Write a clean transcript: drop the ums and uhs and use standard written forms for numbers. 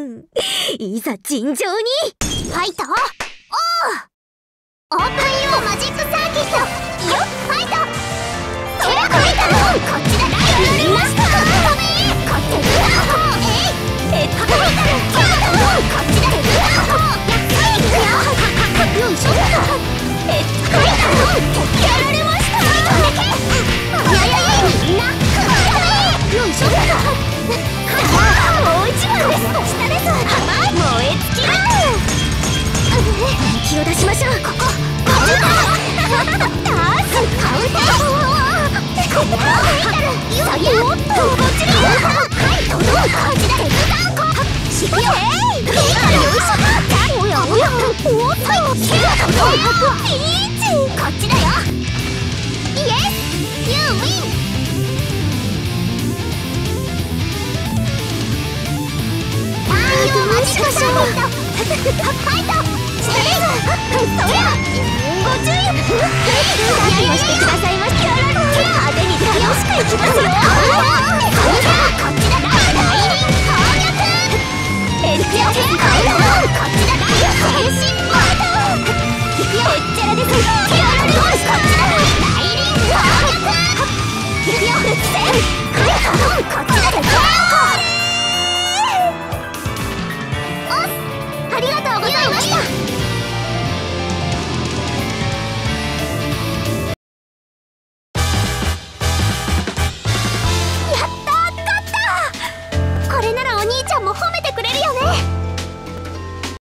いざ尋常にファイトオープンユーマジックサーキットよっファイトセラファイトこっちだライバルマスターこっちだグランホーこっちだグランホーやっかいくよよいしょやられましたみんなよいしょもう一番です下です燃え尽きる気を出しましょうこっちだダースカウンターこっちだはいどうぞこっちだよしよよいしょおやおやおっとピーチこっちだよイエスユーウィン太陽マジックサーキットファイトそりゃご注意何をしてくださいました派手に楽しくいきますよ